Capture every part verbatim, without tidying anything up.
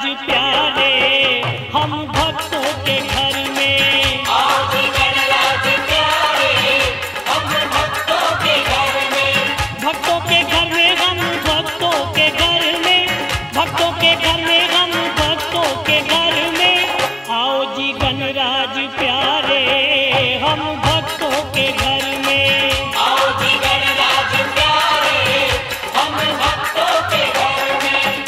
प्यारे हम भक्तों के घर में। आओ जी गणराज प्यारे हम भक्तों के घर में। भक्तों के घर में हम भक्तों के घर में, भक्तों के घर में हम भक्तों के घर में। आओ जी गणराज प्यारे हम भक्तों के घर में। आओ जी गणराज प्यारे हम भक्तों के घर में।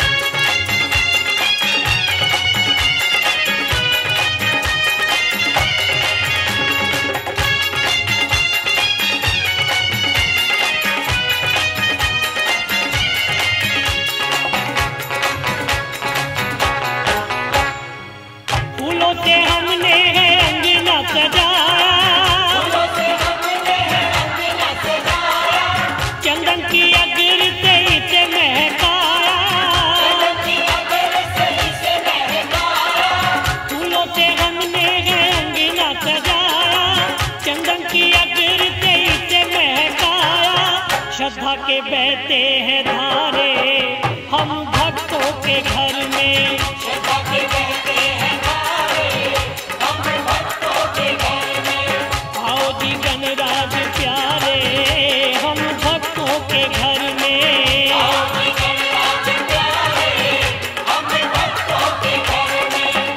फूलों से हमने है अंगना सजाया, फूलों से हमने अंगना सजाया। चंदन की अगर से इसे महकाया, चंदन की अगर से इसे महकाया। फूलों से हमने है अंगना सजाया, चंदन की अगर से इसे महकाया। श्रद्धा के बहते हैं धारे हम भक्तों के घर में। श्रद्धा के बहते हैं धारे हम भक्तों के घर में। आओ जी गणराज प्यारे हम भक्तों के घर में। आओ जी गणराज प्यारे हम भक्तों के घर में।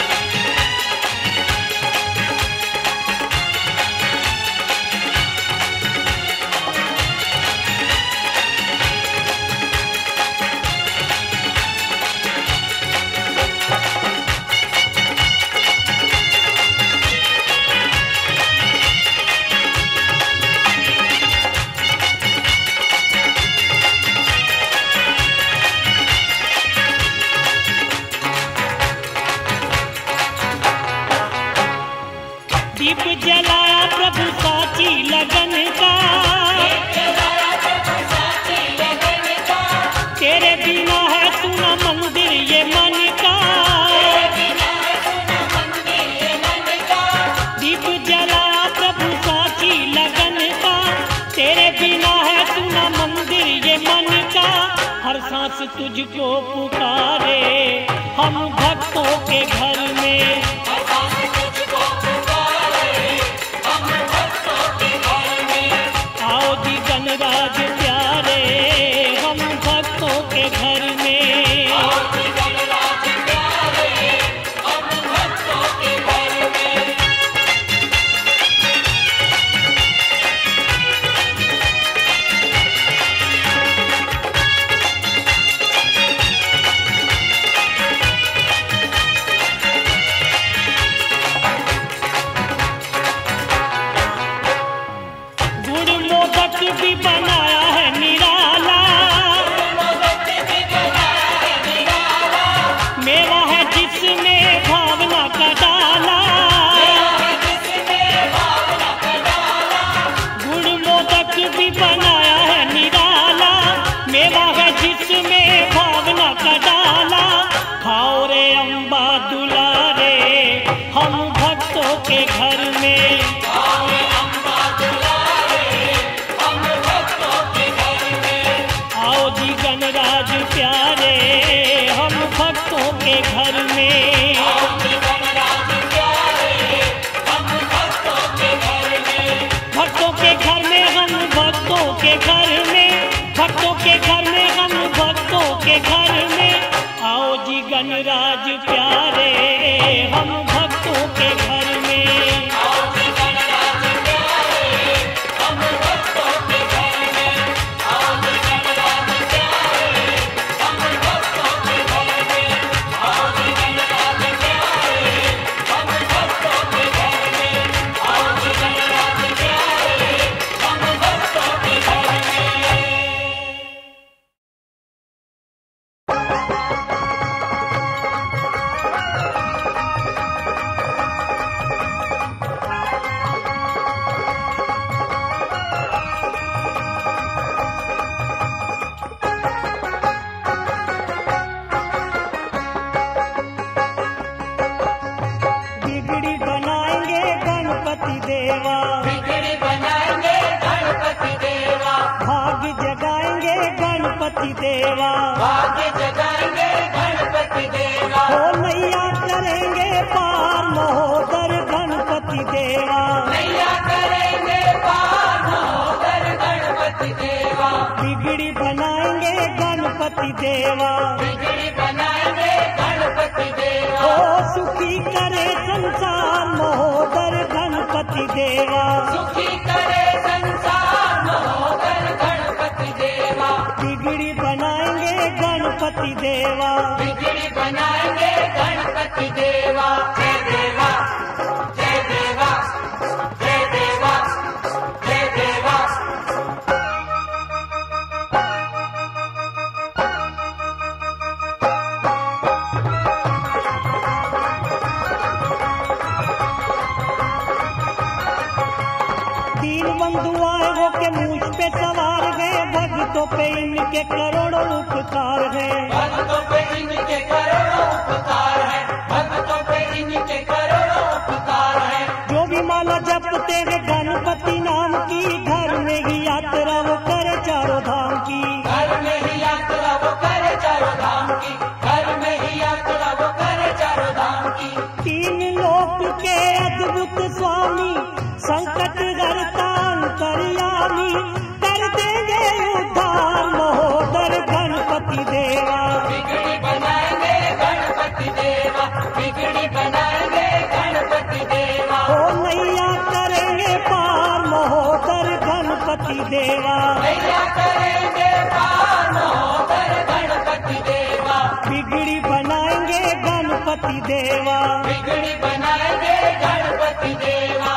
दीप जलाया प्रभु साची लगन का, जलाया प्रभु साची लगन का। तेरे बिना है सुना मंदिर ये मन का। तेरे बिना है सुना मंदिर ये मन का। दीप जलाया प्रभु साची लगन का, तेरे बिना है सुना मंदिर ये मन का। हर सांस तुझको पुकारे हम भक्तों के घर में। हर सांस तुझको पुकारे हम भक्तों के घर में। आओ जी गणराज प्यारे हम भक्तों के घर में। आओ जी गणराज प्यारे हम भक्तों के घर में। गुड़ मोदक भी बनाया है निराला, मोदक भी बनाया है निराला। मेवा है जिसमें भावना का डाला। मेरा है जिसमें भावना का डाला। गुड़ मोदक भी बनाया है निराला, मेवा है जिसमें भावना का डाला। खाओ रे अम्बा दुलारे हम भक्तों के घर में। आओ रे अम्बा दुलारे हम भक्तों के घर में। आओ जी गणराज प्यारे हम भक्तों के घर में। आओ जी गणराज प्यारे हम भक्तों के घर में। भक्तों के घर में हम भक्तों के घर में, भक्तों के घर में हम भक्तों के घर में। आओ जी गणराज प्यारे हम भक्तों के घर में। आओ जी गणराज प्यारे हम भक्तों के घर में। आओ जी गणराज प्यारे हम भक्तों के घर में। आओ जी गणराज प्यारे हम भक्तों के घर में। आओ जी गणराज प्यारे हम भक्तों के घर में। बिगड़ी बनाएंगे गणपति देवा, बिगड़ी बनाएंगे गणपति देवा। भाग्य जगाएंगे गणपति देवा। भाग्य जगाएंगे गणपति गणपति देवा ओ नैया करेंगे पार महोदर गणपति देवा नैया करेंगे पार महोदर गणपति देवा बिगड़ी बनाएंगे गणपति देवा बिगड़ी बनाएंगे गणपति देवा ओ सुखी करे संसार महोदर गणपति देवा सुखी करे संसार महोदर गणपति देवा बिगड़ी बनाएंगे गणपति देवा बिगड़ी बनाएंगे गणपति देवा जय देवा जय देवा जय देवा जय देवा तीन बंधु आए हो के मूछ पे सवार गए भक्तों पे इनके करोड़ों उपकार है भक्तों पे इनके करोड़ों उपकार है भक्तों पे इनके करोड़ों उपकार है जो भी माला जपते हैं गणपति नाम की घर में ही यात्रा वो करे चारों धाम की घर में ही यात्रा वो करे चारों धाम की घर में ही यात्रा वो करे चारों धाम की तीन लोक के अद्भुत स्वामी संकट हरता अंतर्यामी कर देंगे उद्धार महोदर गणपति देवा बिगड़ी बनाएंगे गणपति देवा बिगड़ी बनाएंगे गणपति देवा ओ नैया करेंगे पार महोदर गणपति देवा नैया करेंगे पार महोदर गणपति देवा बिगड़ी बनाएंगे गणपति देवा बिगड़ी बनाएंगे गणपति देवा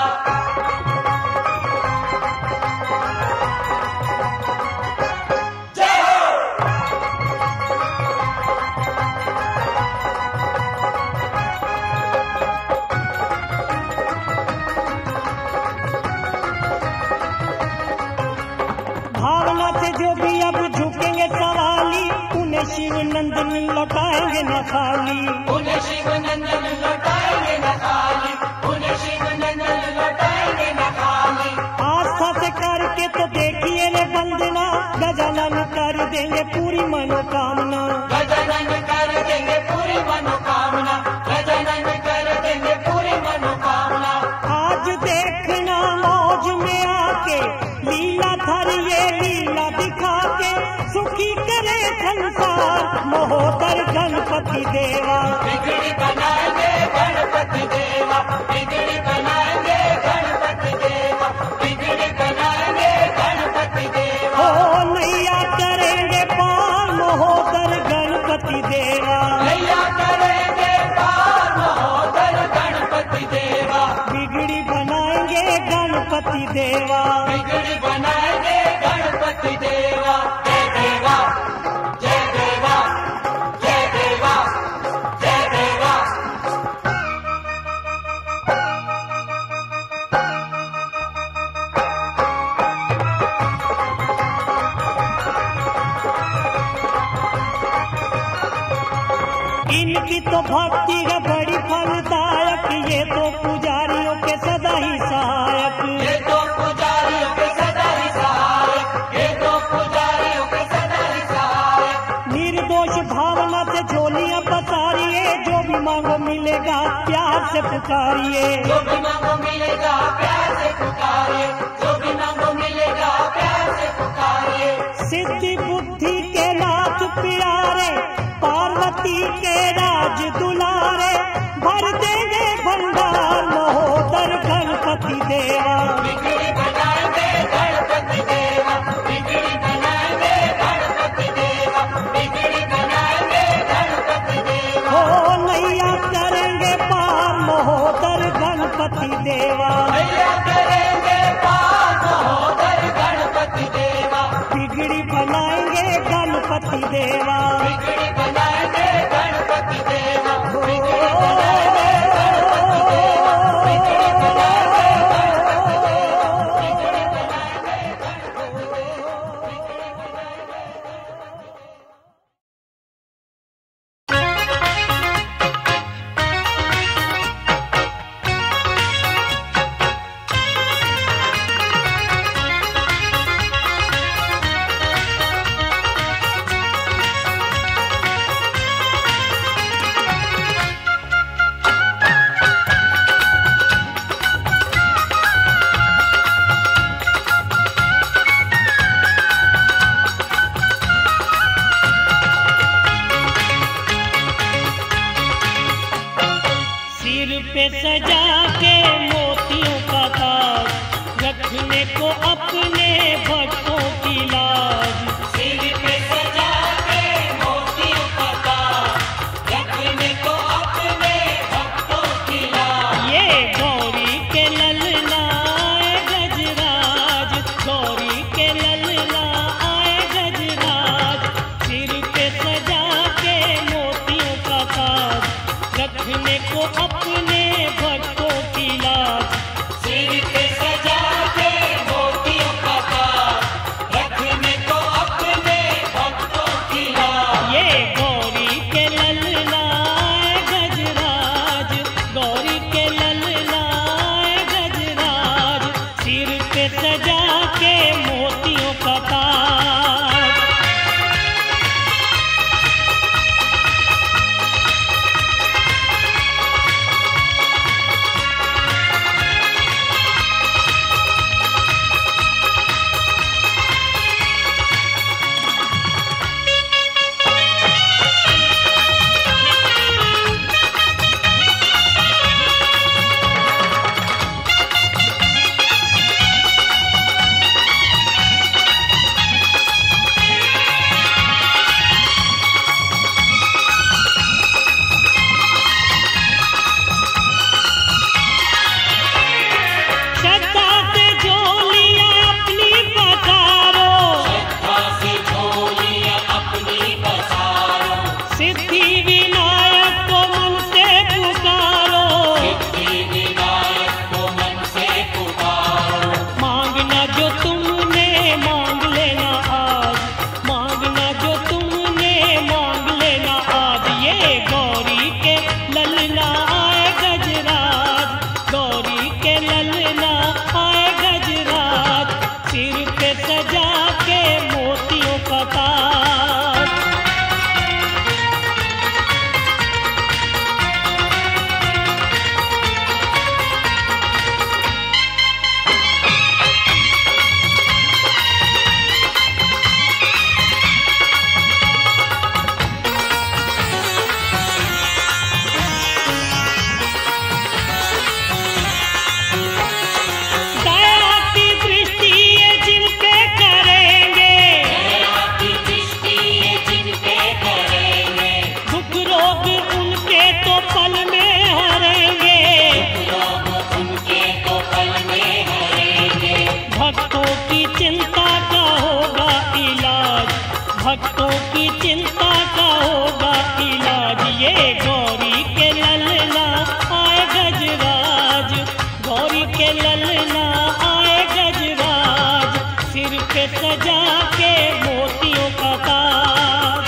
जय हो भावना से जो भी अब झुकेंगे सवाली उन्हें शिव नंदन लौटाएंगे न खाली उन्हें शिव नंदन लौटाएंगे न खाली उन्हें शिव नंदन लौटाएंगे न खाली आस्था से करके तो देखिए रे वंदना गजानन कर देंगे पूरी मनोकामना गजानन कर देंगे पूरी मनोकामना गजानन कर देंगे पूरी मनोकामना आज देखना मौज में आके लीला धर ये लीला दिखा के सुखी करे संसार महोदर गणपति देवा बिगड़ी बनाएंगे गणपति देवा बिगड़ी बनाएंगे गणपति देवा बिगड़ी बनाएंगे गणपति देवा ओ नैया करेंगे पार महोदर गणपति देवा नैया करेंगे पार महोदर गणपति देवा बिगड़ी बनाएंगे गणपति देवा बिगड़ी बनाएंगे गणपति देवा जय देवा जय देवा जय देवा जय देवा इनकी तो भक्ति है बड़ी फलदायक ये तो पुजारियों के सदा ही सहायक ये तो पुजारियों के सदा ही सहायक ये तो पुजारियों के सदा ही सहायक निर्दोष भावना से झोलियां पसारिए जो भी मांगो मिलेगा प्यार से पुकारिए जो भी मांगो मिलेगा प्यार से पुकारिए जो भी मांगो मिलेगा प्यार से पुकारिए सिद्धि बुद्धि के नाथ प्यारे पार्वती के राज दुलारे भर देंगे भंडार महोदर गणपति देवा बिगड़ी बनाएंगे गणपति देवा बिगड़ी बनाएंगे गणपति देवा बिगड़ी बनाएंगे गणपति देवा ओ नैया करेंगे पार महोदर गणपति देवा नैया करेंगे पार महोदर गणपति देवा बिगड़ी बनाएंगे गणपति देवा बिगड़ी बनाएंगे गणपति देवा बिगड़ी बनाएंगे गणपति देवा बिगड़ी बनाएंगे को अपने भक्तों की लाज, सिर पे सजा के मोतियों का ताज, रखने को अपने भक्तों की लाज। ये गौरी के ललना आए गजराज, गौरी के ललना आए गजराज, सिर पे सजा के मोतियों का ताज, रखने को अपने भक्तों की लाज। सिर पे सजा के मोतियों का ताज, रखने को अपने भक्तों की लाज। ये गौरी के ललना आए गजराज, गौरी के ललना आए गजराज, सिर पे सजा के मोतियों का ताज। श्रद्धा से झोलियां अपनी पसारो, श्रद्धा से झोलियां अपनी पसारो, सिद्धि विनायक को मन से पुकारो, सिद्धि विनायक को मन से पुकारो। मांगना जो तुमने मांग लेना आज, मांगना जो तुमने मांग लेना आज। ये गौरी के ललना आए गजराज, गौरी के ललना आए गजराज, सिर पे सजा के मोतियों का ताज। दया की दृष्टि ये जिन पे करेंगे, दया की दृष्टि ये जिन पे करेंगे, दुख रोग उनके तो पल में हरेंगे, लोग उनके तो पल में हरेंगे। भक्तों की चिंता का होगा इलाज, भक्तों की चिंता का होगा इलाज। ये गौरी के ललना आए गजराज, गौरी के ललना आए गजराज, सिर पे सजा के मोतियों का ताज।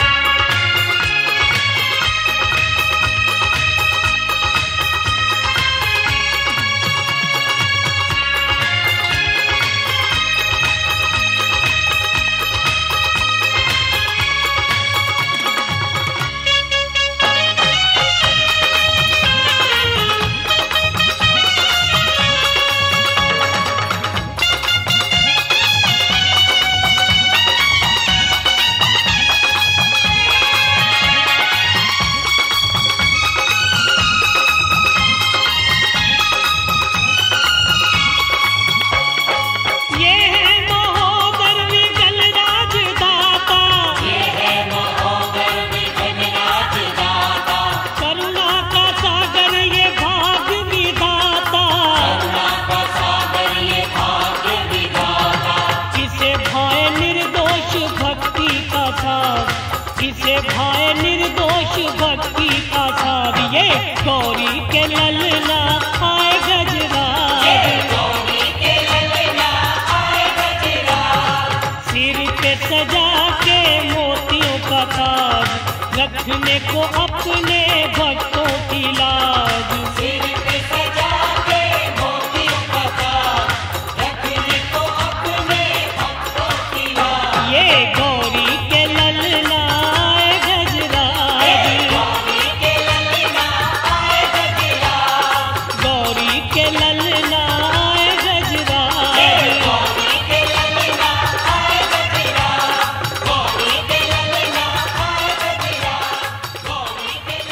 ये है महोदर विगल राज दाता, ये है महोदर विघ्न राज दाता, करुणा का सागर ये भाग विधाता, करुणा का सागर ये भाग्य विधाता। जिसे भाए निर्दोष भक्ति का साथ, जिसे भाए निर्दोष भक्ति का साथ। ये गौरी के ललना आए गजराज, गौरी के ललना आए गजराज, सिर पे सजा के मोतियों का ताज, रखने को अपने भक्तों की लाज। सिर पे सजा के मोतियों का ताज, रखने को अपने भक्तों की लाज। ये गौरी के ललना आए गजराज, गौरी के ललना आए गजराज, गौरी के ललना आए गजराज, गौरी के ललना आए गजराज, गौरी के ललना आए गजराज, गौरी के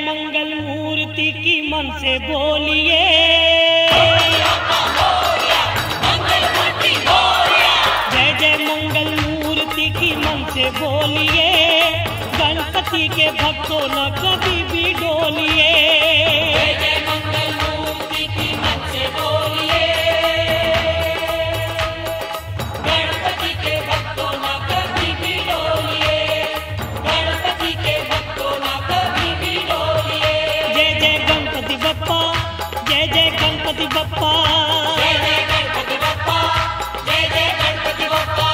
मंगल मूर्ति की मन से बोलिए। जय जय मंगल मूर्ति की मन से बोलिए। गणपति के भक्तों न कभी भी डोलिए। जय जय मंगल मूर्ति की मन से बोलिए। गणपति के भक्तों न कभी भी डोलिए। गणपति के भक्तों न कभी भी डोलिए। जय जय गणपति बप्पा, जय जय गणपति बप्पा। जय जय गणपति बप्पा, जय जय गणपति बप्पा।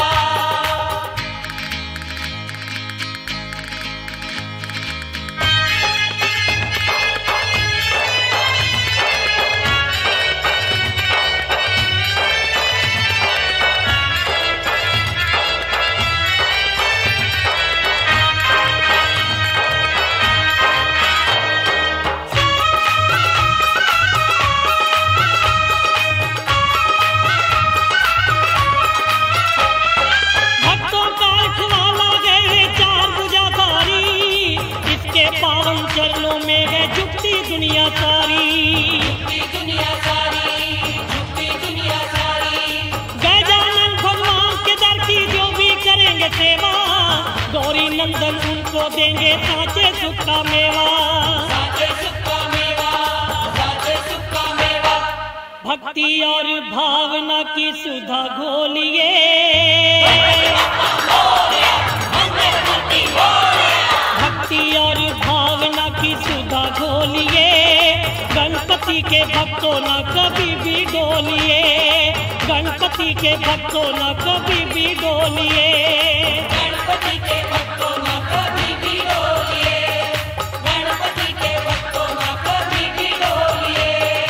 चरणों में है झुकती दुनिया सारी, झुकती दुनिया सारी, झुकती दुनिया सारी। गजानन भगवान के दर की जो भी करेंगे सेवा, गौरी नंदन उनको देंगे साचे सुख का मेवा। साचे सुख का मेवा, साचे सुख का मेवा। भक्ति और भावना की सुधा घोलिए। भक्ति और भावना की सुधा घोलिए। गणपति के भक्तों न कभी भी डोलिए। गणपति के भक्तों न कभी भी डोलिए। गणपति के भक्तों न कभी भी डोलिए। गणपति के भक्तों न कभी भी डोलिए।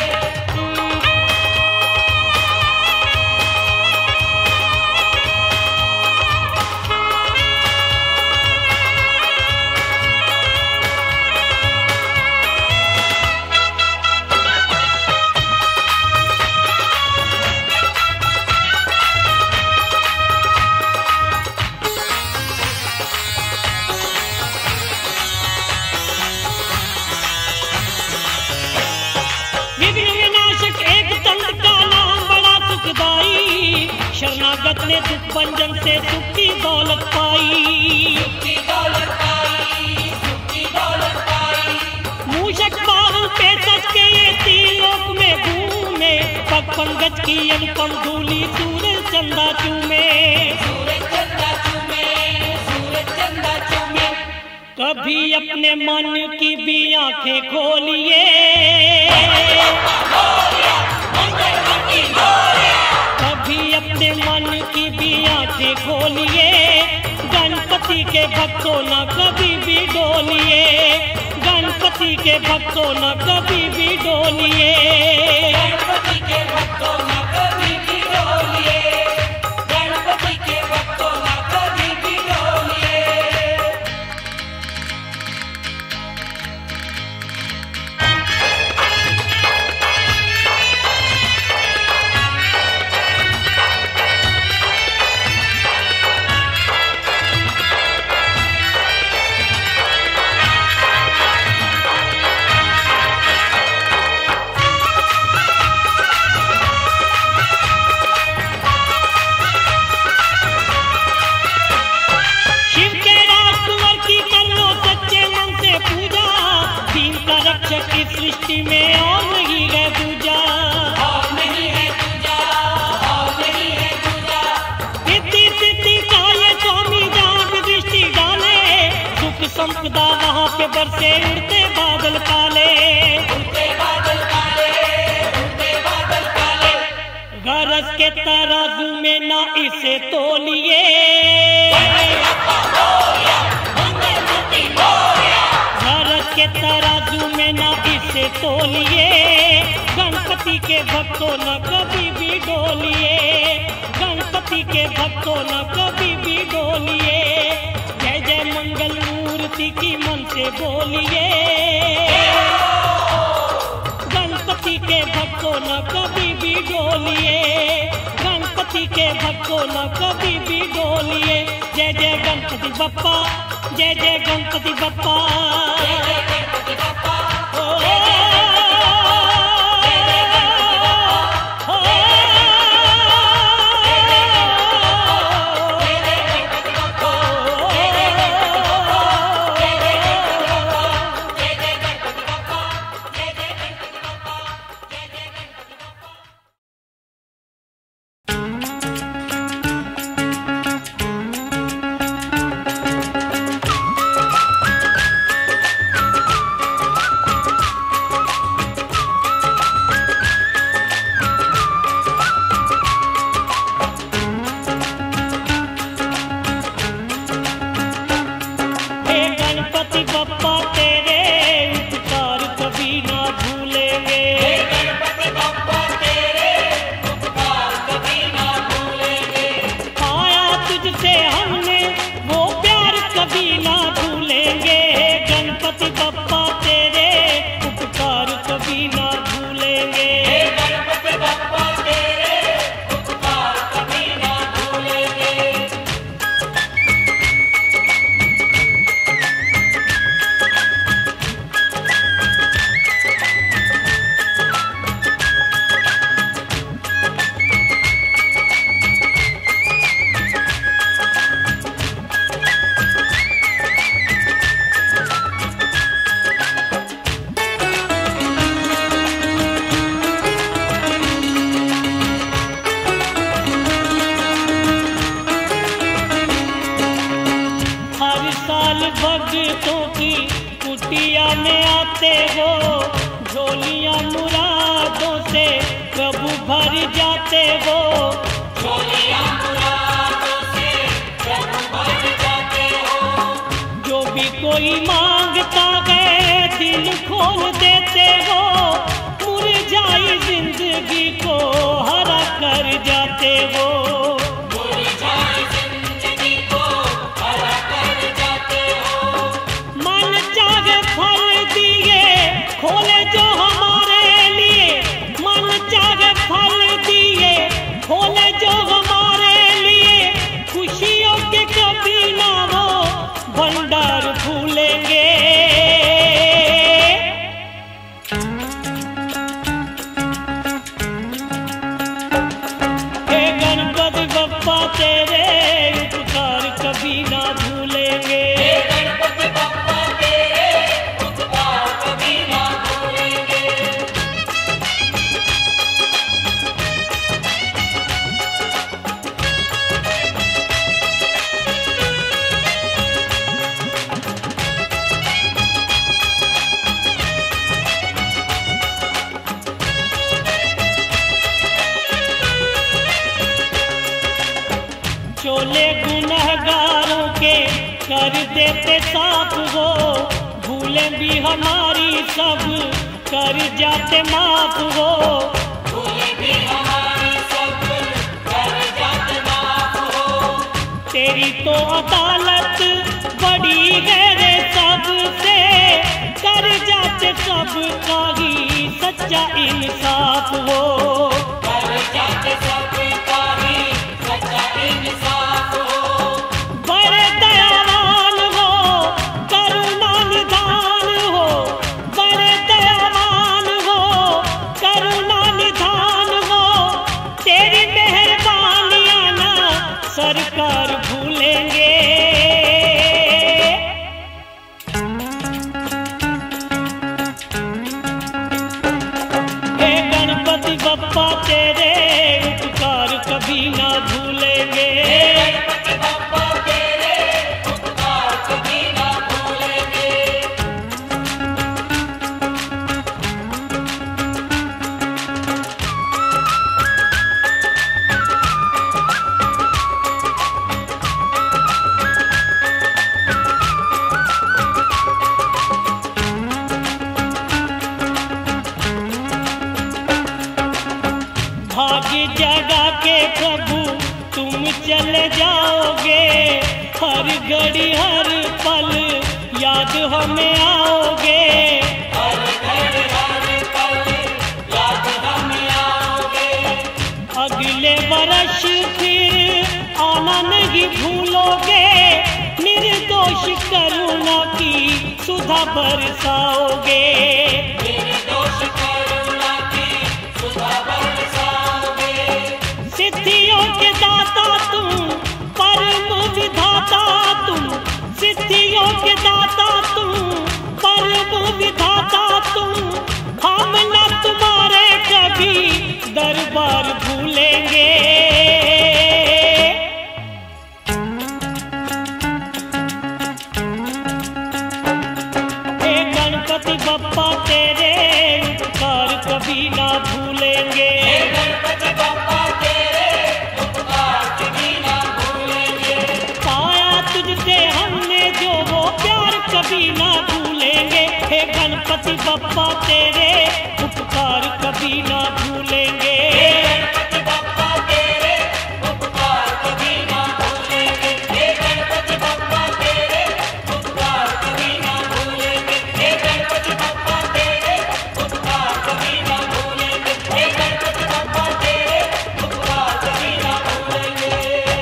शरणागत ने दुख भंजन से सुख की दौलत पाई। सुख की दौलत पाई, सुख की दौलत पाई। मूषक बाहु पे सच के ये तीन लोक में घूमे। पग पंकज की अनुपम धूली सूरज चंदा चूमे। सूरज चंदा चूमे, सूरज चंदा चूमे। कभी अपने मन की भी आंखें खोलिए। कभी अपने मन की भी आंखें खोलिए। गणपति के भक्तों न कभी भी डोलिए। गणपति के भक्तों न कभी भी डोलिए। गणपति के भक्तों न कभी भी डोलिए। गणपति के भक्तों न कभी भी डोलिए। की सृष्टि में और नहीं है दूजा। और नहीं है दूजा, और नहीं है दूजा। सिद्धि सिद्धि का ये स्वामी जहाँ भी दृष्टि डाले। सुख संपदा वहाँ पे बरसे उड़ते बादल काले। उड़ते बादल काले, उड़ते बादल काले। गरज के तराजू में ना इसे तोलिए। गरज के तराजू में ना इसे तोलिए। गणपति के भक्तों न कभी भी डोलिए। गणपति के भक्तों न कभी भी डोलिए। जय जय मंगल मूर्ति की मन से बोलिए। गणपति के भक्तों न कभी भी डोलिए। गणपति के भक्तों न कभी भी डोलिए। जय जय गणपति बप्पा, जय जय गणपति बप्पा। जय जय गणपति बप्पा। गणपति बप्पा तेरे उपकार कभी ना भूलेंगे। गणपति बप्पा तेरे उपकार कभी ना भूलेंगे। पाया तुझसे हमने वो प्यार कभी ना भूलेंगे। गणपति बप्पा तेरे उपकार कभी ना भूलेंगे। गणपति बप्पा तेरे उपकार कभी ना भूलेंगे। हर साल भक्तों की कुटिया में आते हो, झोलियां मुरादों से प्रभु भर जाते हो। झोलियां मुरादों से प्रभु भर जाते हो। जो भी कोई मांगता है दिल खोल देते हो। मुरझाई जिंदगी को हरा कर जाते हो। मुरझाई जिंदगी को हरा कर जाते हो। मन चाहे फल दिए खोले जो हमारे लिए। मन चाहे फल दिए खोले जो हमारे लिए। खुशियों के कभी ना वो भंडार भूलेंगे। हे गणपति बप्पा तेरे उपकार कभी ना भूलेंगे। गणपति बप्पा तेरे उपकार कभी ना भूलेंगे। चोले गुनहगारों के कर देते साफ हो। भूले भी हमारी सब कर जाते माफ हो। भूले भी हमारी सब कर जाते माफ हो। तेरी तो अदालत बड़ी है रे सबसे। कर जाते सब का ही सच्चा इंसाफ हो। कर जाते सब का ही सच्चा इंसाफ हो। बड़े दयावान हो करुणा निधान हो। बड़े दयावान हो करुणा निधान हो। तेरी मेहरबानियां ना सरकार भूलेंगे। हे गणपति बप्पा तेरे उपकार कभी ना भूलेंगे। गणपति बप्पा तेरे उपकार कभी ना भूलेंगे। भाग्य जगा के प्रभु तुम चले जाओगे। हर घड़ी हर पल याद हमें आओगे। हर घड़ी हर पल याद हमें आओगे। अगले वर्ष फिर आना नहीं भूलोगे। निर्दोष करुणा की सुधा बरसाओगे। निर्दोष करुणा की सुधा बरसाओगे। सिद्धियों के दाता तुम परम विधाता तुम। सिद्धियों के दाता तुम परम विधाता तुम। हम न तुम्हारे कभी दरबार भूलेंगे। हे गणपति बप्पा तेरे उपकार कभी ना भूलेंगे। गणपति बप्पा तेरे उपकार कभी ना भूलेंगे। पाया तुझसे हमने जो वो प्यार कभी बप्पा तेरे उपकार कभी ना भूलेंगे। गणपति बप्पा तेरे उपकार कभी ना भूलेंगे। हे गणपति बप्पा तेरे उपकार कभी ना भूलेंगे। हे गणपति बप्पा तेरे उपकार कभी ना भूलेंगे। हे गणपति बप्पा तेरे उपकार कभी ना भूलेंगे।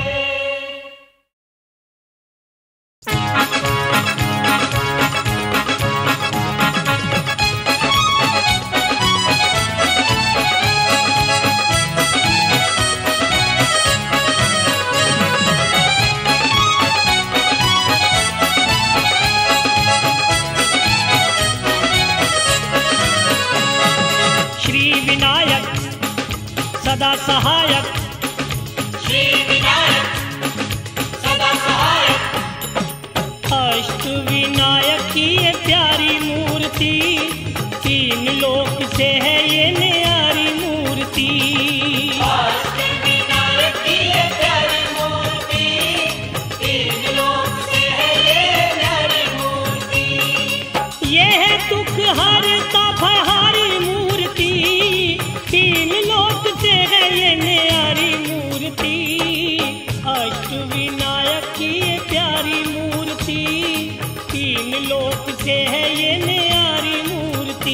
श्री विनायक सदा सहायक, श्री विनायक सदा सहायक, अष्ट विनायक की ये प्यारी मूर्ति, तीन लोक से है ये न्यारी मूर्ति। अष्ट विनायक की ये प्यारी मूर्ति, तीन लोक से है ये न्यारी मूर्ति। ये है दुख हरता भयहारी मूर्ति, तीन लोक से है ये न्यारी मूर्ति। अष्ट विनायक की ये प्यारी मूर्ति, तीन लोक से है ये न्यारी मूर्ति।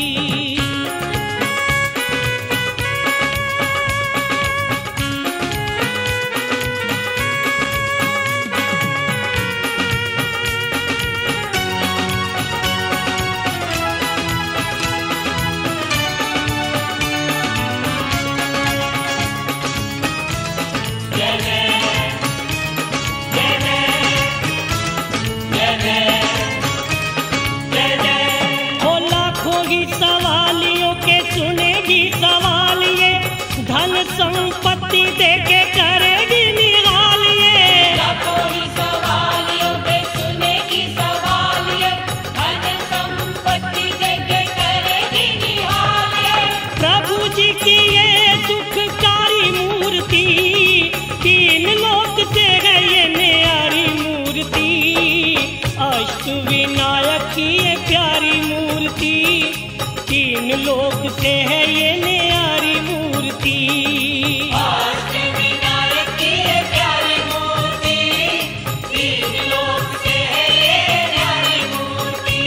जय जय जय जय जय जय जय हो लाखों ही सवालियों के सुनेगी सवाल ये, धन संपत्ति देके करेगी निहाल ये। लाखों ही सवालियों पे सुनेगी सवाल ये, धन संपत्ति देके करेगी निहाल ये। प्रभु जी की ये सुखकारी मूर्ति, तीन लोक से है ये न्यारी मूर्ति। अष्ट विनायक की ये प्यारी मूर्ति, तीन लोक से है ये न्यारी मूर्ति। अष्ट विनायक की ये प्यारी मूर्ति, तीन लोक से है ये न्यारी मूर्ति।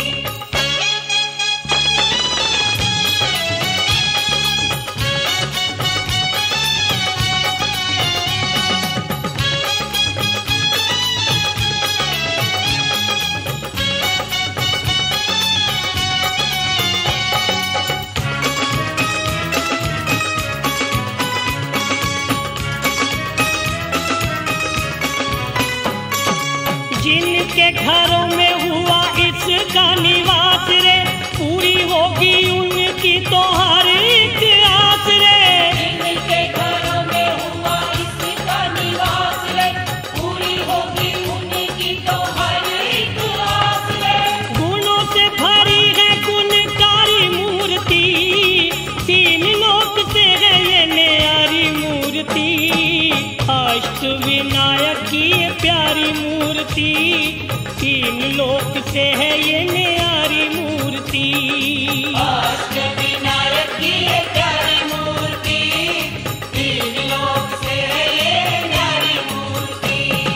जिनके घरों में हुआ इसका निवास रे, पूरी होगी उनकी तो हर एक आस रे। जिनके घरों में हुआ इसका निवास रे, पूरी होगी उनकी तो हर एक आस रे। गुणों से भरी है गुणकारी मूर्ति, तीन लोक से है ये न्यारी मूर्ति। अष्ट विनायक की ये प्यारी मूर्ति, तीन लोक से है ये न्यारी मूर्ति। अष्ट विनायक की ये प्यारी मूर्ति, तीन लोक से है ये न्यारी मूर्ति।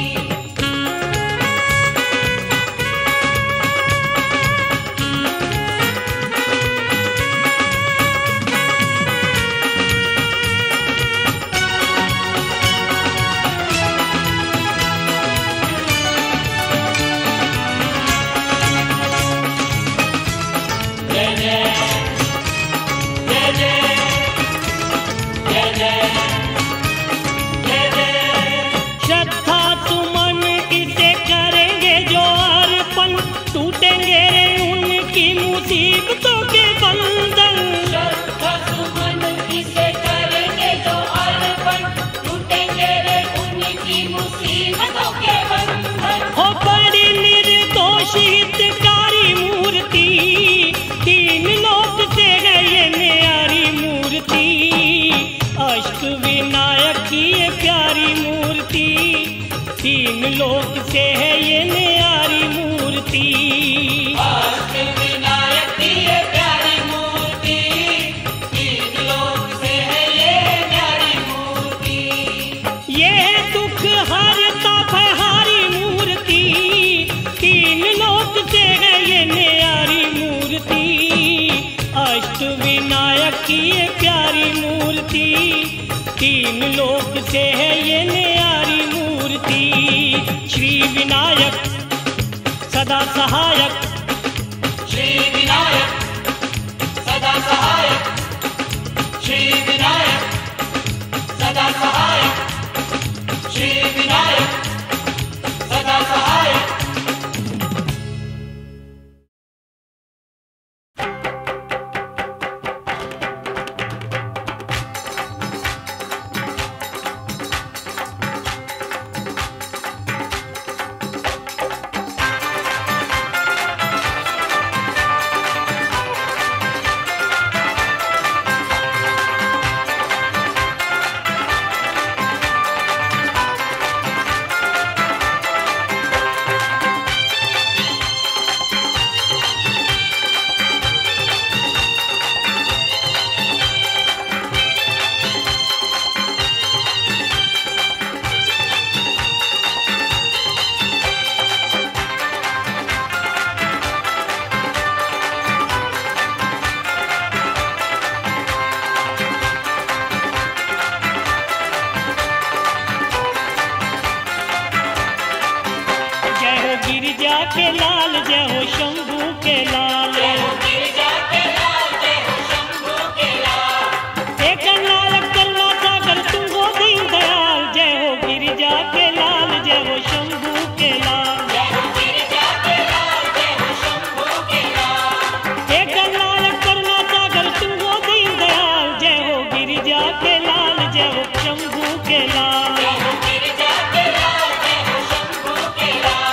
जय जय जय जय जय जय जय जय। श्रद्धा सुमन इसे करेंगे जो अर्पण, टूटेंगे रे उनकी मुसीबतों के बंधन। श्रद्धा सुमन इसे करेंगे जो अर्पण, टूटेंगे रे उनकी मुसीबतों के बंधन। हो बड़ी निर्दोष हितकारी मूर्ति, तीन लोक से है ये न्यारी मूर्ति। अष्ट विनायक की ये प्यारी मूर्ति, तीन लोक से है ये न्यारी मूर्ति। अष्ट विनायक की न्यारी मूर्ति, तीन लोक से है ये न्यारी मूर्ति। श्री विनायक सदा सहायक, श्री विनायक सदा सहायक, श्री विनायक सदा सहायक, श्री विनायक सदा सहायक। गिरिजा के लाल जय हो शंभू के लाल, गिरिजा के लाल जय हो शंभू के लाल। एक नायक करुणा सागर तुम हो दीन दयाल, जय हो गिरिजा के लाल जय हो शंभू के लाल। जय हो गिरिजा के लाल जय हो शंभू के लाल। एक नायक करुणा सागर तुम हो दीन दयाल, जय हो गिरिजा के लाल जय हो शंभू के लाल। जय हो गिरिजा के लाल जय हो शंभू के लाल।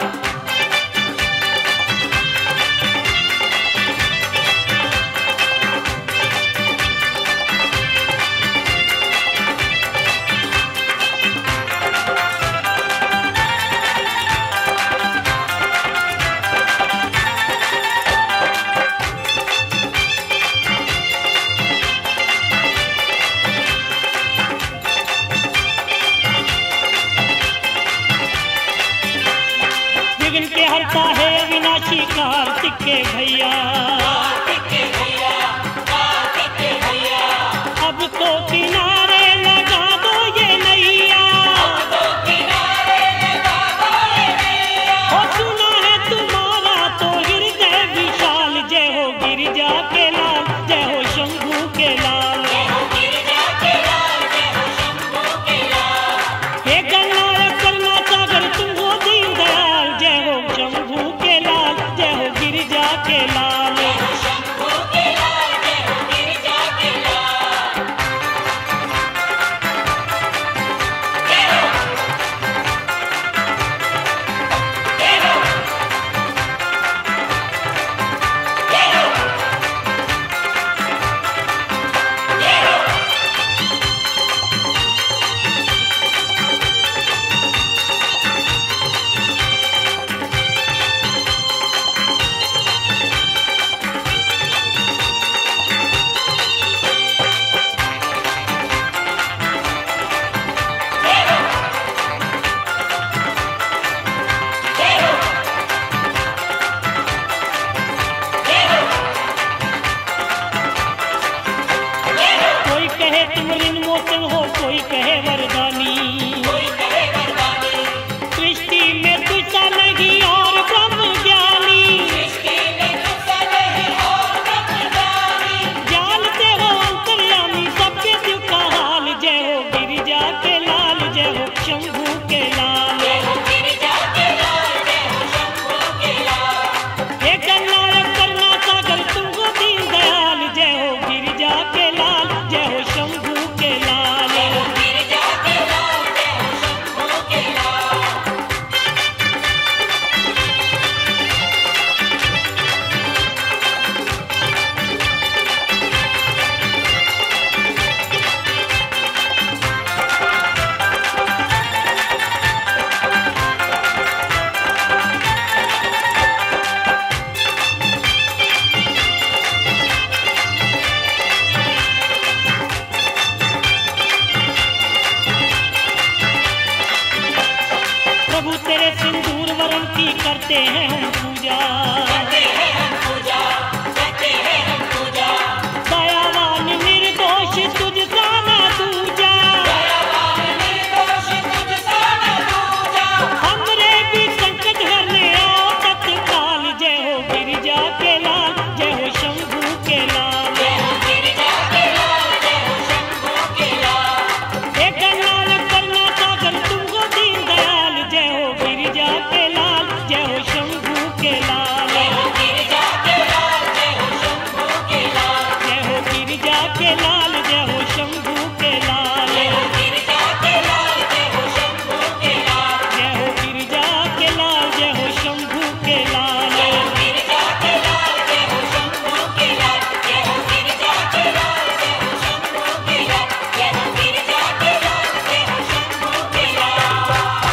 विघ्न के हरता है अविनाशी कार्तिक के भैया, कार्तिक के भैया, कार्तिक के भैया। अब तो किनारे लगा दो ये नैया, तो किनारे लगा दो ये नैया। हो सुना है तुम्हारा तो हृदय विशाल, जय हो गिरिजा के लाल जय हो शंभू के लाल। जय हो गिरिजा के लाल जय हो शंभू के लाल। हे गंगानायक करुणा सागर तुम हो दीन दयाल, जय हो शंभू के लाल जय हो गिरिजा के लाल। जय हो शंभू के लाल जय हो गिरिजा के लाल। जय हो, जय हो, जय हो, जय हो। कोई कहे तुम ऋण मोचन हो, कोई कहे वरदानी, कोई कहे वरदानी, सृष्टि में तुझसा नहीं और ब्रह्म ज्ञानी। सृष्टि में तुझसा नहीं और ब्रह्मज्ञानी। जानते हो अंतर्यामी सबके दिल का हाल, जय हो गिरिजा के लाल जय हो शंभू के लाल। जय हो गिरिजा के लाल जय हो शंभू के लाल। हे गंगानायक करुणा सागर तुम हो दीन दयाल, जय हो गिरिजा के लाल जय हो शंभू के लाल। जय हो गिरिजा के लाल जय हो शंभू के लाल। प्रभु तेरे सिंदूर वरण की करते हैं हम पूजा, करते हैं हम पूजा, करते हैं हम पूजा। दयावान निर्दोष के लाल, जय हो गिरिजा के लाल, जय हो शंभू के लाल, जय हो गिरिजा के लाल, जय हो शंभू के लाल, जय हो गिरिजा के लाल, जय हो शंभू के लाल, जय हो गिरिजा के लाल, जय हो शंभू के लाल, जय हो गिरिजा के लाल, जय हो शंभू के लाल, जय हो गिरिजा के लाल, जय हो शंभू के लाल, जय हो गिरिजा के लाल, जय हो शंभू के लाल।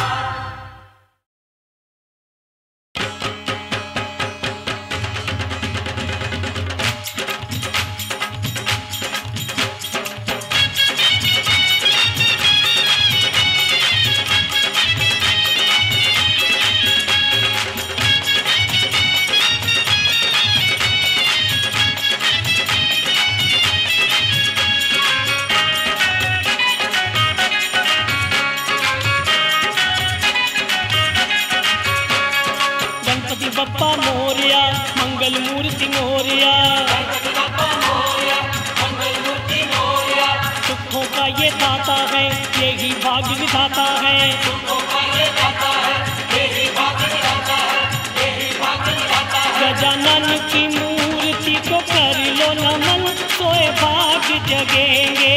गणपति बप्पा मोरया, मंगल मूर्ति मोरया, गणपति बप्पा मोरया, मंगल मूर्ति मोरया, सुखों का ये दाता है, यही भाग्य विधाता है। सुखों का ये दाता है, यही भाग्य विधाता है, यही भाग्य विधाता है। गजानन की मूर्ति को कर लो नमन, सोए भाग्य जगेंगे।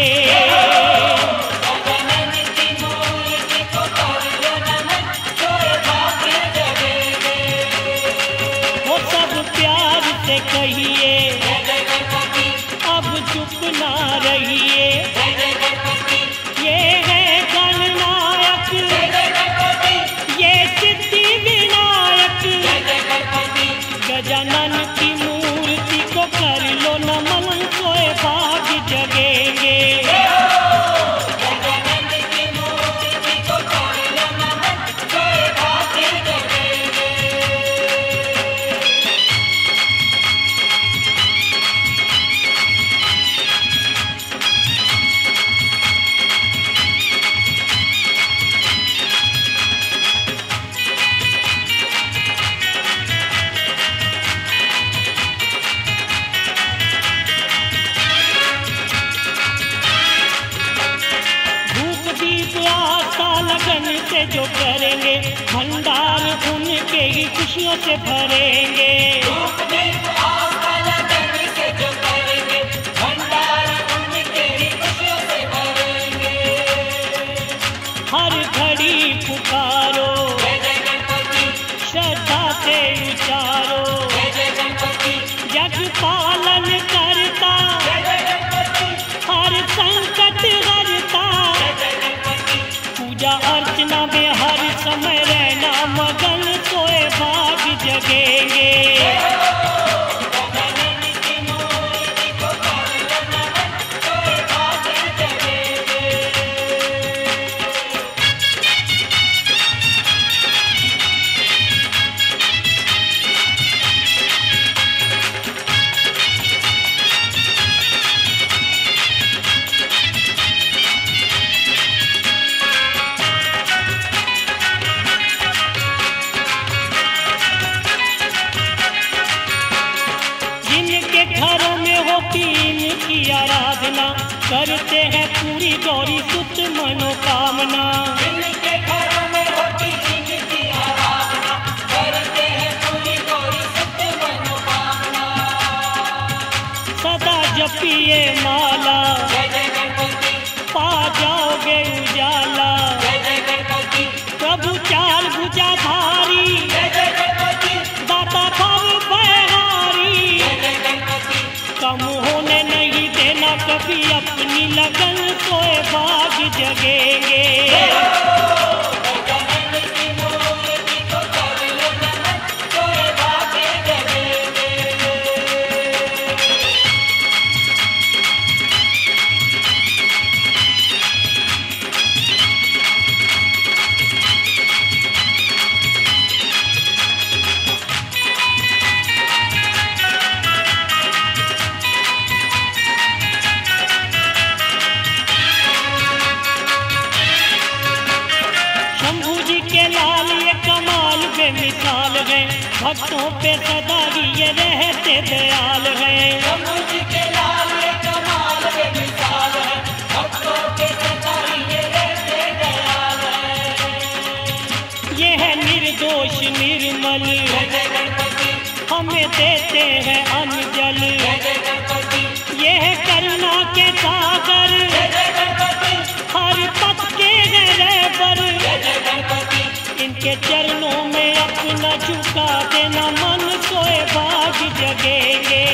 गजानन की मूर्ति को कर लो नमन, सोए भाग्य जगेंगे। वो सब प्यार से कहिए, जय जय गणपति, अब चुप ना रहिए। जय जय गणपति, ये है गणनायक, जय जय गणपति, ये सिद्धि विनायक। जय जय गणपति, गजानन की मूर्ति को कर लो नमन, सोए भाग्य जगेंगे। गजानन की मूर्ति को कर लो नमन, सोए भाग्य जगेंगे। धूप दीप आस्था लगन से जो करेंगे, भंडार उनके ही खुशियों से भरेंगे। धूप दीप आस्था लगन से जो करेंगे, भंडार उनके ही खुशियों से भरेंगे। हर घड़ी पुकारो, जय जय गणपति, श्रद्धा से उचारो, जय जय गणपति, जग पालन करता, जय जय गणपति, हर संकट हरता। जय जय गणपति, पूजा अर्चना में हर समय रहना मगन, सोए भाग्य जगेंगे। गजानन की मूर्ति को कर लो नमन, सोए भाग्य जगेंगे। जिनके घरों में होती इनकी आराधना, करते हैं पूरी गौरी सुत मनोकामना। जिनके घरों में होती जिनकी आराधना, करते हैं पूरी गौरी सत्य मनोकामना। सदा जपिए माला, जय जय गणपति, पा जाओगे उजाला। जय जय गणपति, प्रभु चाल भुजाधारी, जय जय गणपति, दाता भव भयहारी। जय जय गणपति, कम होने नहीं देना कभी अपनी लगन, सोए भाग्य जगेंगे। गजानन की मूर्ति को कर लो नमन, सोए भाग्य जगेंगे। बेमिसाल है, भक्तों पे सदा ही ये रहते दयाल है। शंभू जी के लाल ये कमाल बेमिसाल है, भक्तों के सदा ही ये रहते दयाल है। ये है निर्दोष निर्मल, जय जय गणपति, हमें देते हैं अन्न जल। जय जय गणपति, ये है करुणा के सागर, जय जय गणपति, हर पथ के हैं रहबर। जय जय गणपति, इनके चरणों में अपना झुका देना, मन सोए भाग जगेंगे।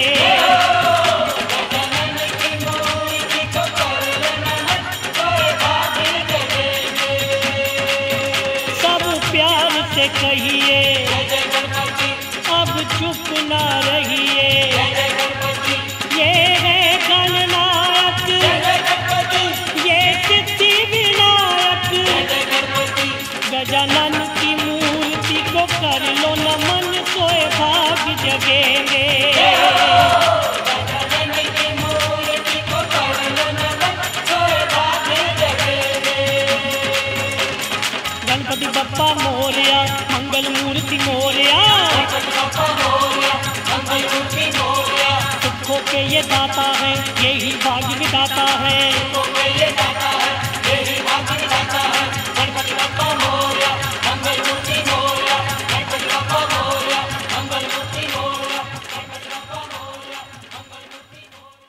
गजानन की मूर्ति को कर नमन, सोए भाग जगेंगे। सब प्यार से कहिए जय जय गणपति, अब चुप ना रहिए। जय जय गणपति, ये है गणनायक, जय जय गणपति, ये सिद्धि विनायक। जय जय गणपति, गजानन की मूर्ति को कर लो नमन, सोए भाग जगेंगे। गजानन की मूर्ति को कर नमन, सोए भाग जगेंगे। गणपति बप्पा मोरया, मंगल मूर्ति मोरया। गणपति बप्पा मोरया, मंगल मूर्ति मोरया। सुखों के ये दाता है, यही भाग्य विधाता है। तो ये दाता है, यही भाग्य विधाता है। गणपति बप्पा मोरया, मंगल मूर्ति मोरया। गणपति बप्पा मोरया, मंगल मूर्ति मोरया। गणपति बप्पा मोरया, मंगल मूर्ति मोरया।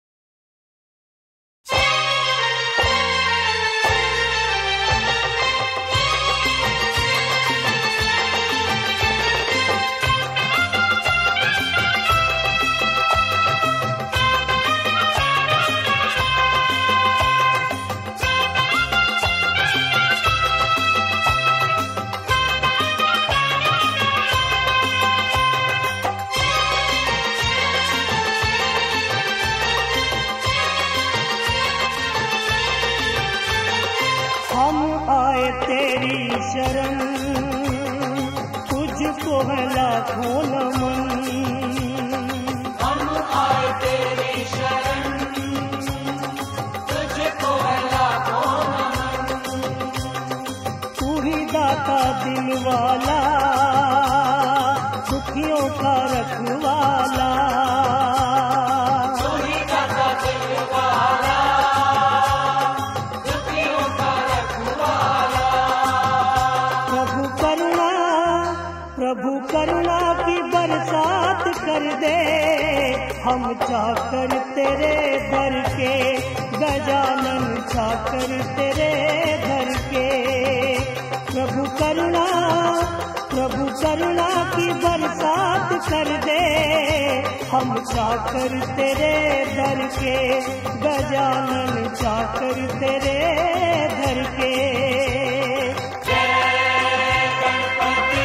हम आए तेरी शरण, तुझको है लाखों नमन। हम आए तेरी शरण, तुझको है लाखों नमन। तू ही दाता दिल वाला, दुखियों का रखवाला। तू ही दाता दिल वाला, दुखियों का रखवाला। प्रभु करुणा, प्रभु करुणा की बरसात कर दे, हम चाकर तेरे दर के। गजानन चाकर तेरे दर के। प्रभु करुणा, प्रभु करुणा की बरसात कर दे, हम चाकर तेरे दर के। गजानन चाकर तेरे दर के। जय गणपति,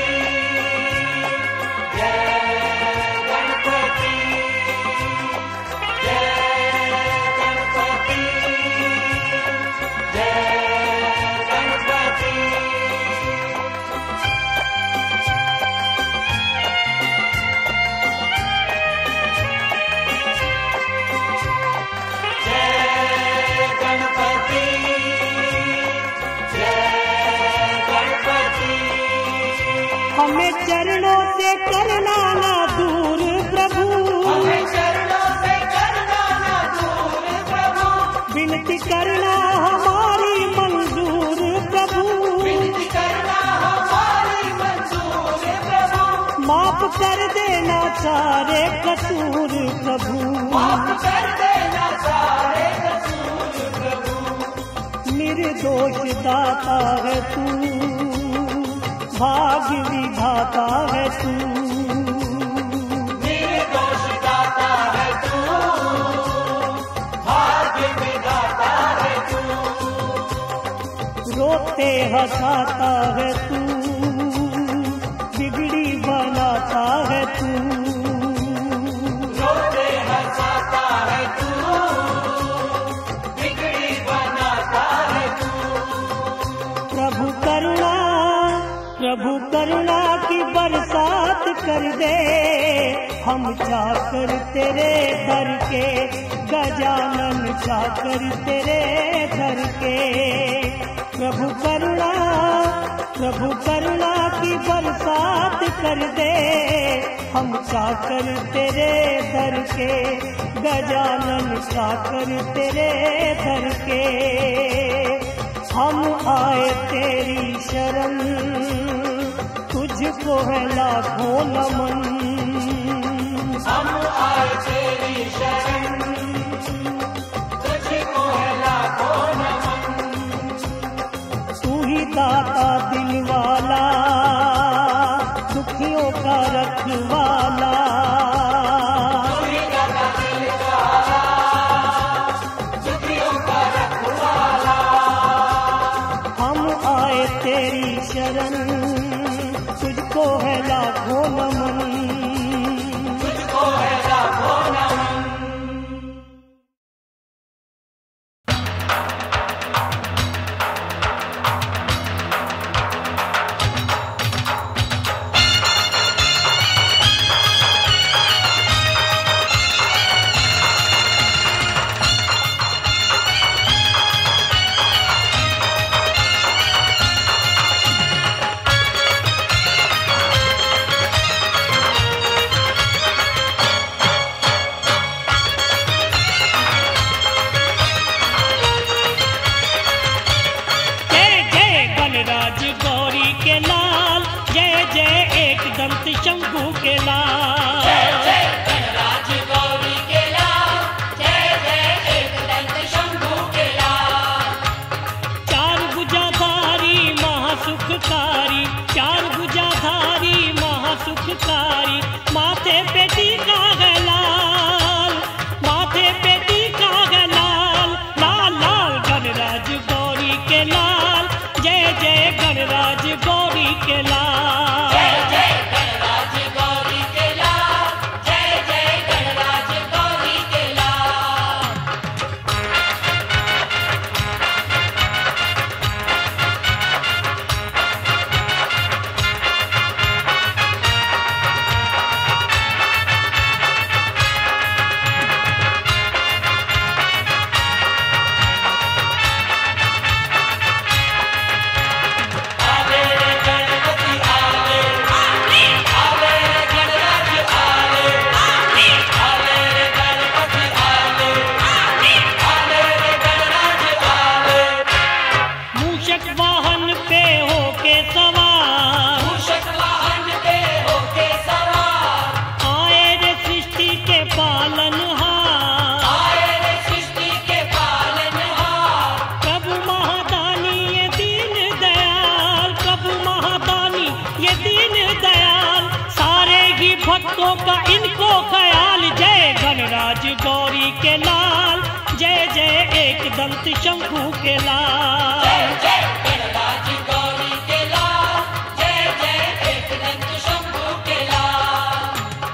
जय गणपति, जय गणपति, जय गणपति। जय गणपति, जय गणपति। हमें चरणों से करना ना दूर प्रभु, हमें चरणों से करना ना दूर प्रभु। विनती करना हमारी मंजूर प्रभु। विनती करना हमारी मंजूर प्रभु। माफ कर देना सारे कसूर प्रभु। माफ कर देना सारे कसूर प्रभु। निर्दोष दाता है तू, भाग्य विधाता है तू। निर्दोष दाता है तू, भाग्य विधाता है तू। रोते हंसाता है तू, बिगड़ी बनाता है तू। रोते हंसाता है तू, बिगड़ी बनाता है तू। प्रभु करुणा, प्रभु करुणा की बरसात कर दे, हम चाकर तेरे दर के। गजानन चाकर तेरे दर के। प्रभु करुणा, प्रभु करुणा की बरसात कर दे, हम चाकर तेरे दर के। गजानन चाकर तेरे दर के। हम आए तेरी शरण, तुझको है लाखों नमन। तेरी शरण, तुझको है लाखों नमन। तू ही दाता दिल वाला, दुखियों का रखवाला। तू ही दाता दिल वाला, दुखियों का रखवाला। हम आए तेरी शरण, तुझको है लाखों नमन। तुझको है लाखों नमन। शंभू के लाल, जय जय गणराज गौरी के लाल, जय जय एकदंत शंभू के लाल। चार भुजाधारी महासुखकारी, चार भुजाधारी महासुखकारी, माथे पे टीका है लाल, माथे पे टीका है लाल, लाल लाल गणराज गौरी के लाल, जय जय गणराज गौरी के लाल। जय जय गणराज गौरी के लाल, जय जय गणराज गौरी के लाल। आले रे गणपति आले, आले रे गणराज आले, आले रे गणपति आले, आले रे गणराज आले। मूषक वाहन पे होके सवार, मूषक वाहन पे होके सवार, आए रे सृष्टि के पालनहार, आए रे सृष्टि के पालनहार। प्रभु महादानी ये दीन दयाल, प्रभु महादानी ये दीन दयाल, सारे ही भक्तों का इनको ख्याल। जय गणराज गौरी के लाल, जय जय एकदंत शंभू के लाल। जय जय गणराज गौरी के लाल, जय जय एकदंत शंभू के लाल।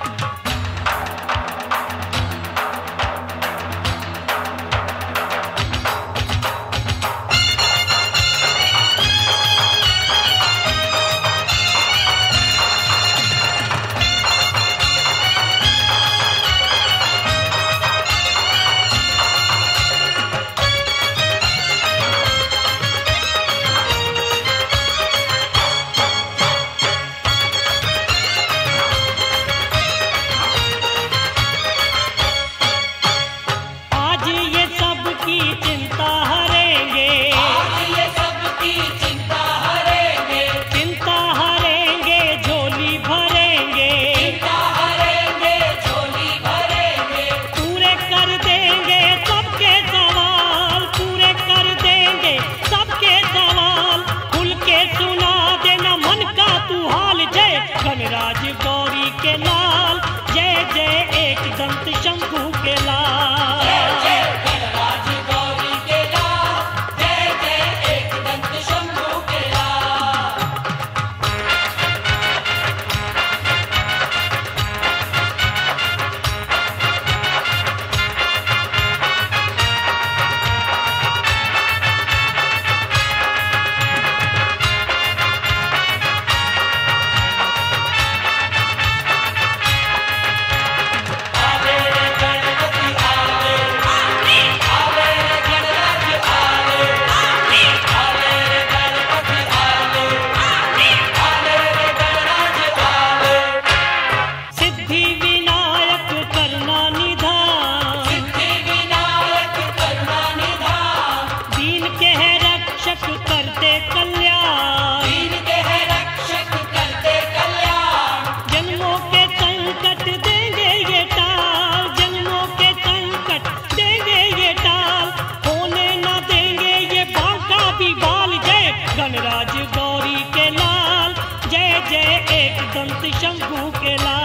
आज ये सबकी चिंता हरेंगे, आज ये सबकी चिंता हरेंगे, चिंता हरेंगे झोली भरेंगे, चिंता हरेंगे झोली भरेंगे। पूरे कर देंगे सबके सवाल, पूरे कर देंगे सबके सवाल, खुल के सुना देना मन का तू हाल। जय गणराज गौरी के लाल, जय जय एकदंत शंभू के लाल। जय जय गणराज गौरी के लाल, जय जय एकदंत शंभू के लाल। दंत शंभू के लाल।